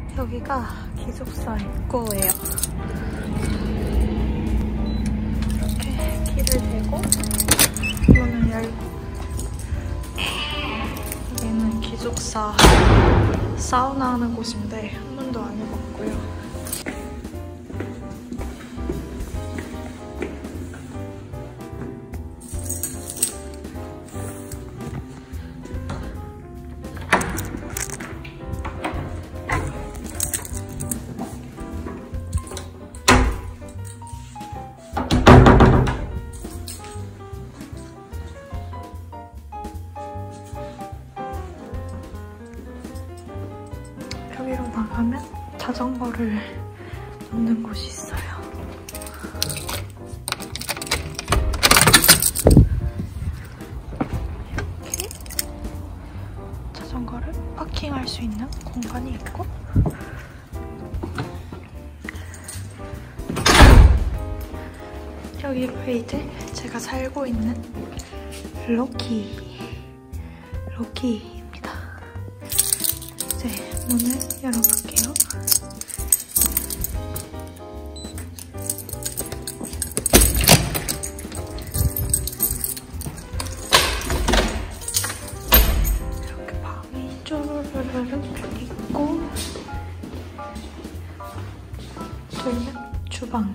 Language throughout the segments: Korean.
여기가 기숙사 입구예요. 이렇게 길을 대고 문을 열고, 여기는 기숙사 사우나 하는 곳인데 한 번도 안 해봤고요. 여기로 나가면 자전거를 놓는 곳이 있어요. 이렇게 자전거를 파킹할 수 있는 공간이 있고, 여기로 이제 제가 살고 있는 로키입니다. 이제 문을 열어볼게요. 이렇게 방이 쪼르르르 있고, 저희는 주방,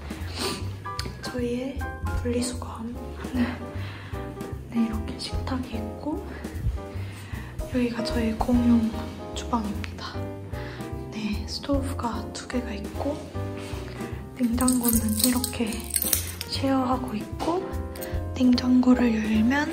저희의 분리수거함, 네, 이렇게 식탁이 있고, 여기가 저희 공용 주방입니다. 네, 스토브가 2개가 있고, 냉장고는 이렇게 쉐어하고 있고, 냉장고를 열면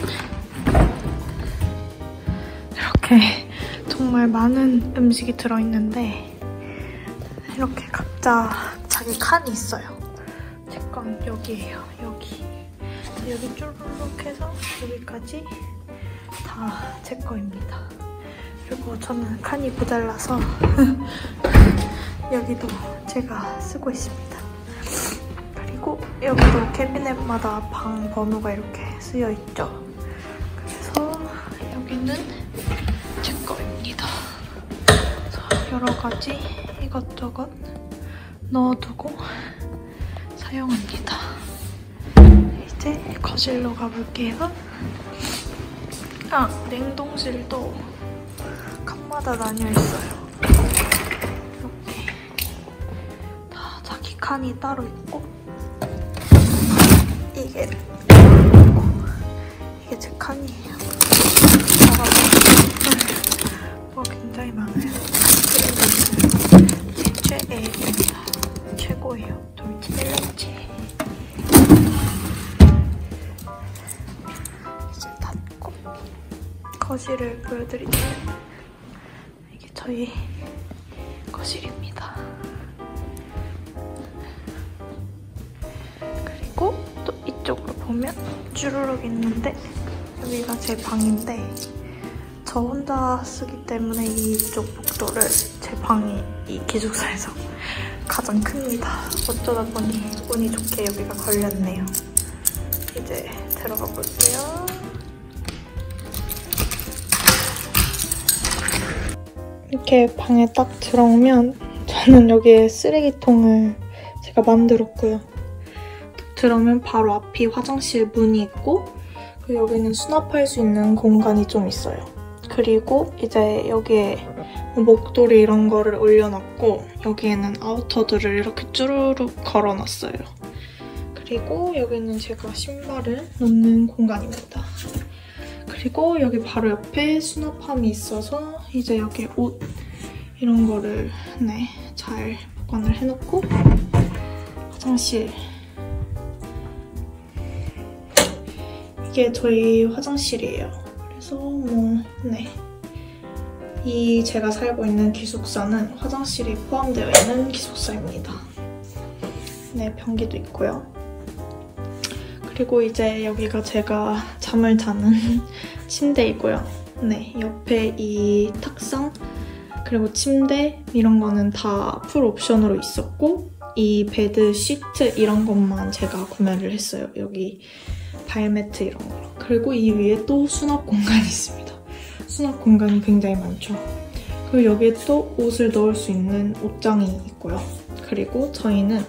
이렇게 정말 많은 음식이 들어있는데, 이렇게 각자 자기 칸이 있어요. 제 건 여기예요. 여기 쭈르륵 해서 여기까지 다 제 거입니다. 그리고 저는 칸이 모자라서 여기도 제가 쓰고 있습니다. 그리고 여기도 캐비넷마다 방 번호가 이렇게 쓰여 있죠. 그래서 여기는 제 거입니다. 여러 가지 이것저것 넣어두고 사용합니다. 이제 거실로 가볼게요. 냉동실도 칸마다 나뉘어 있어요. 이렇게 다 자기 칸이 따로 있고, 이게 제 칸이에요. 굉장히 많아요. 제 최애입니다. 최고예요. 돌치벨레체. 이제 닫고 거실을 보여드리자면, 이게 저희 거실입니다. 그리고 또 이쪽으로 보면 쭈루룩 있는데, 여기가 제 방인데 저 혼자 쓰기 때문에 이쪽 복도를, 제 방이 이 기숙사에서 가장 큽니다. 어쩌다 보니 운이 좋게 여기가 걸렸네요. 이제 들어가 볼게요. 이렇게 방에 딱 들어오면, 저는 여기에 쓰레기통을 제가 만들었고요. 들어오면 바로 앞이 화장실 문이 있고, 그리고 여기는 수납할 수 있는 공간이 좀 있어요. 그리고 이제 여기에 목도리 이런 거를 올려놨고, 여기에는 아우터들을 이렇게 쭈루룩 걸어놨어요. 그리고 여기는 제가 신발을 놓는 공간입니다. 그리고 여기 바로 옆에 수납함이 있어서 이제 여기 옷 이런 거를 잘 보관을 해놓고, 화장실, 이게 저희 화장실이에요. 그래서 이 제가 살고 있는 기숙사는 화장실이 포함되어 있는 기숙사입니다. 네, 변기도 있고요. 그리고 이제 여기가 제가 잠을 자는 침대이고요. 네, 옆에 이 탁상, 그리고 침대 이런 거는 다 풀 옵션으로 있었고, 이 베드 시트 이런 것만 제가 구매를 했어요. 여기 발매트 이런 거. 그리고 이 위에 또 수납 공간이 있습니다. 수납 공간이 굉장히 많죠. 그리고 여기에 또 옷을 넣을 수 있는 옷장이 있고요. 그리고 저희는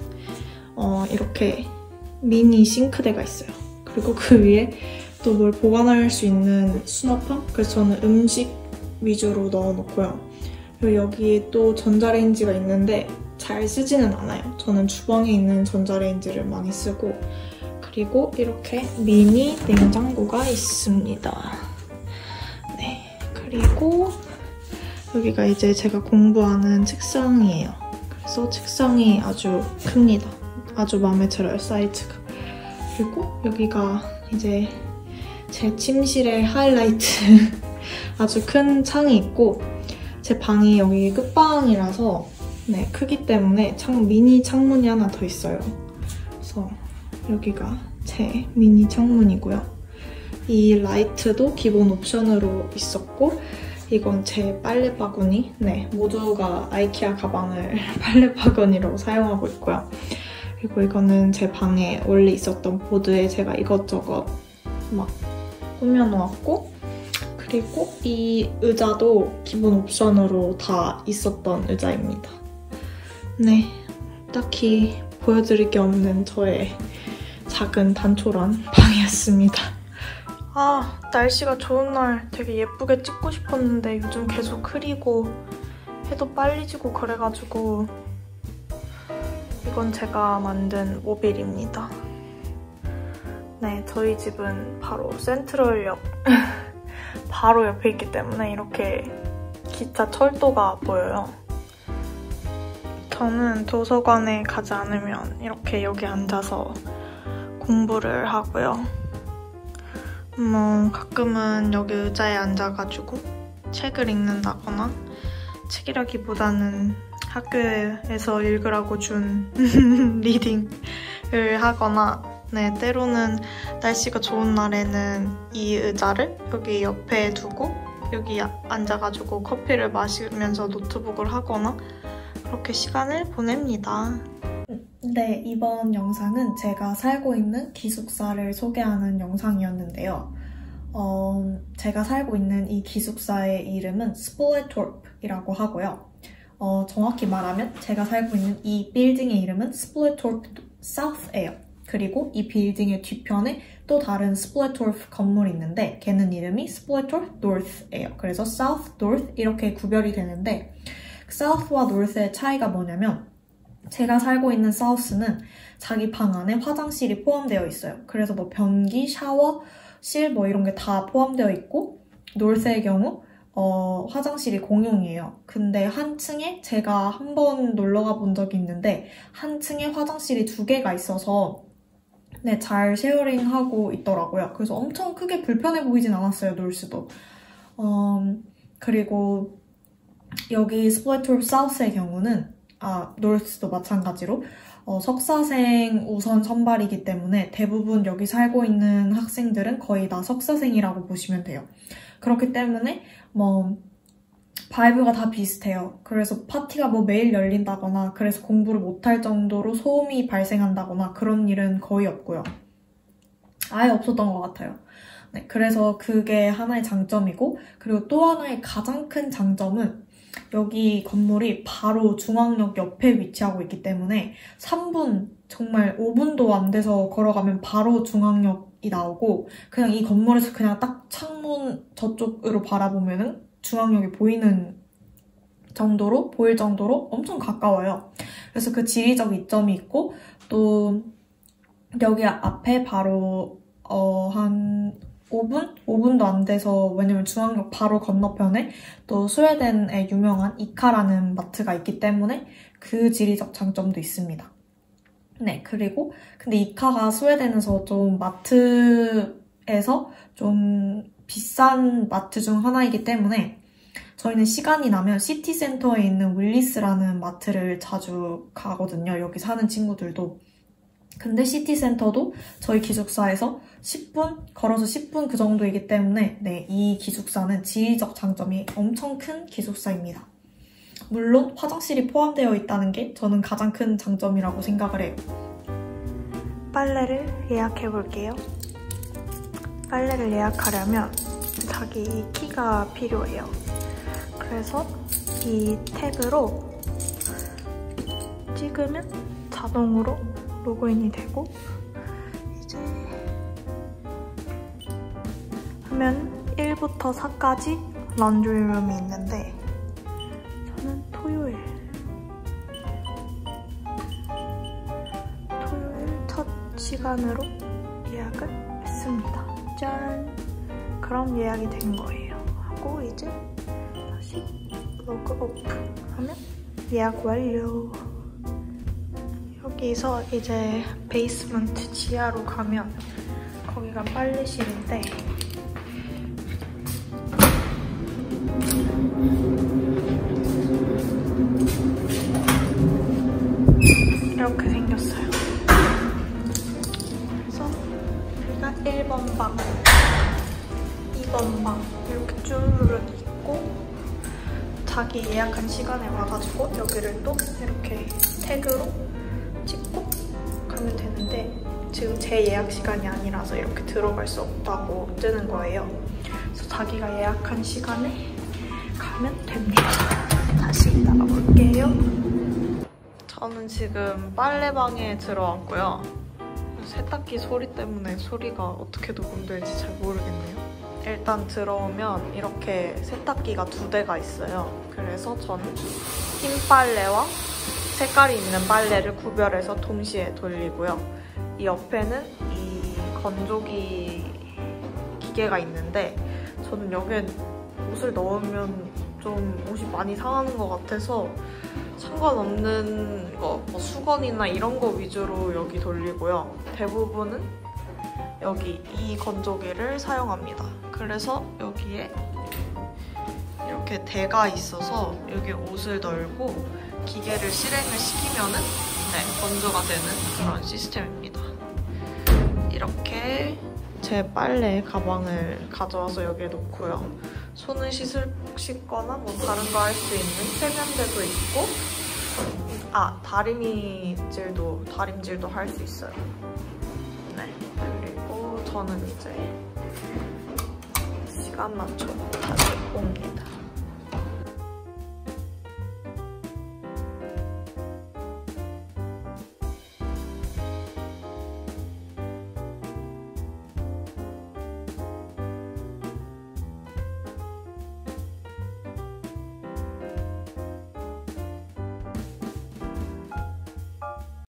이렇게 미니 싱크대가 있어요. 그리고 그 위에 또 뭘 보관할 수 있는 수납함? 그래서 저는 음식 위주로 넣어놓고요. 그리고 여기에 또 전자레인지가 있는데 잘 쓰지는 않아요. 저는 주방에 있는 전자레인지를 많이 쓰고, 그리고 이렇게 미니 냉장고가 있습니다. 네, 그리고 여기가 이제 제가 공부하는 책상이에요. 그래서 책상이 아주 큽니다. 아주 마음에 들어요, 사이즈가. 그리고 여기가 이제 제 침실의 하이라이트 아주 큰 창이 있고, 제 방이 여기 끝방이라서 네, 크기 때문에 미니 창문이 하나 더 있어요. 그래서 여기가 제 미니 창문이고요. 이 라이트도 기본 옵션으로 있었고, 이건 제 빨래 바구니. 네, 모두가 아이키아 가방을 빨래 바구니로 사용하고 있고요. 그리고 이거는 제 방에 원래 있었던 보드에 제가 이것저것 막 꾸며놓았고, 그리고 이 의자도 기본 옵션으로 다 있었던 의자입니다. 네, 딱히 보여드릴 게 없는 저의 작은 단촐한 방이었습니다. 아, 날씨가 좋은 날 되게 예쁘게 찍고 싶었는데 요즘 계속 흐리고 해도 빨리 지고 그래가지고 이건 제가 만든 모빌입니다. 네, 저희 집은 바로 센트럴역 바로 옆에 있기 때문에 이렇게 기차 철도가 보여요. 저는 도서관에 가지 않으면 이렇게 여기 앉아서 공부를 하고요. 가끔은 여기 의자에 앉아가지고 책을 읽는다거나, 책이라기보다는 학교에서 읽으라고 준 리딩을 하거나, 네, 때로는 날씨가 좋은 날에는 이 의자를 여기 옆에 두고 여기 앉아가지고 커피를 마시면서 노트북을 하거나 그렇게 시간을 보냅니다. 네, 이번 영상은 제가 살고 있는 기숙사를 소개하는 영상이었는데요. 제가 살고 있는 이 기숙사의 이름은 스플래토르프이라고 하고요. 정확히 말하면 제가 살고 있는 이 빌딩의 이름은 스플래토르프 사우스예요. 그리고 이 빌딩의 뒤편에 또 다른 스플래토르프 건물이 있는데 걔는 이름이 스플래토르프 노스예요. 그래서 사우스, 노스 이렇게 구별이 되는데, 사우스와 노스의 차이가 뭐냐면, 제가 살고 있는 사우스는 자기 방 안에 화장실이 포함되어 있어요. 그래서 뭐 변기, 샤워실 뭐 이런 게 다 포함되어 있고, 노스의 경우 화장실이 공용이에요. 근데 한 층에 제가 한 번 놀러 가본 적이 있는데 한 층에 화장실이 2개가 있어서 네, 잘 쉐어링하고 있더라고요. 그래서 엄청 크게 불편해 보이진 않았어요, 노스도. 그리고 여기 스플래토르프 사우스의 경우는 노스도 마찬가지로 석사생 우선 선발이기 때문에 대부분 여기 살고 있는 학생들은 거의 다 석사생이라고 보시면 돼요. 그렇기 때문에 바이브가 다 비슷해요. 그래서 파티가 매일 열린다거나 그래서 공부를 못할 정도로 소음이 발생한다거나 그런 일은 거의 없고요. 아예 없었던 것 같아요. 네, 그래서 그게 하나의 장점이고, 그리고 또 하나의 가장 큰 장점은 여기 건물이 바로 중앙역 옆에 위치하고 있기 때문에 3분, 정말 5분도 안 돼서 걸어가면 바로 중앙역이 나오고, 그냥 이 건물에서 그냥 딱 창문 저쪽으로 바라보면은 중앙역이 보일 정도로 엄청 가까워요. 그래서 그 지리적 이점이 있고, 또 여기 앞에 바로 한 5분도 안 돼서, 왜냐면 중앙역 바로 건너편에 또 스웨덴의 유명한 이카라는 마트가 있기 때문에 그 지리적 장점도 있습니다. 네, 그리고 근데 이카가 스웨덴에서 좀 마트에서 좀 비싼 마트 중 하나이기 때문에 저희는 시간이 나면 시티센터에 있는 윌리스라는 마트를 자주 가거든요. 여기 사는 친구들도. 근데 시티센터도 저희 기숙사에서 10분? 걸어서 10분 그 정도이기 때문에 네, 이 기숙사는 지리적 장점이 엄청 큰 기숙사입니다. 물론 화장실이 포함되어 있다는 게 저는 가장 큰 장점이라고 생각을 해요. 빨래를 예약해볼게요. 빨래를 예약하려면 자기 키가 필요해요. 그래서 이 태그로 찍으면 자동으로 로그인이 되고 이제 하면 1부터 4까지 런드리룸이 있는데 저는 토요일 첫 시간으로 예약을 했습니다. 짠! 그럼 예약이 된 거예요. 하고 이제 다시 로그 오픈 하면 예약 완료. 여기서 이제 베이스먼트 지하로 가면 거기가 빨래실인데 이렇게 생겼어요. 그래서 여기가 1번 방, 2번 방 이렇게 쭈르륵 있고 자기 예약한 시간에 와가지고 여기를 또 이렇게 태그로 찍고 가면 되는데 지금 제 예약 시간이 아니라서 이렇게 들어갈 수 없다고 뜨는 거예요. 그래서 자기가 예약한 시간에 가면 됩니다. 다시 나가볼게요. 저는 지금 빨래방에 들어왔고요. 세탁기 소리 때문에 소리가 어떻게 녹음될지 잘 모르겠네요. 일단 들어오면 이렇게 세탁기가 2대가 있어요. 그래서 저는 흰 빨래와 색깔이 있는 빨래를 구별해서 동시에 돌리고요. 이 옆에는 이 건조기 기계가 있는데 저는 여기에 옷을 넣으면 좀 옷이 많이 상하는 것 같아서 상관없는 거, 뭐 수건이나 이런 거 위주로 여기 돌리고요. 대부분은 여기 이 건조기를 사용합니다. 그래서 여기에 이렇게 대가 있어서 여기 옷을 널고 기계를 실행을 시키면은 건조가 되는 그런 시스템입니다. 이렇게 제 빨래 가방을 가져와서 여기에 놓고요. 손을 씻거나 뭐 다른 거 할 수 있는 세면대도 있고 다림질도 할 수 있어요. 네, 그리고 저는 이제 시간 맞춰 다시 옵니다.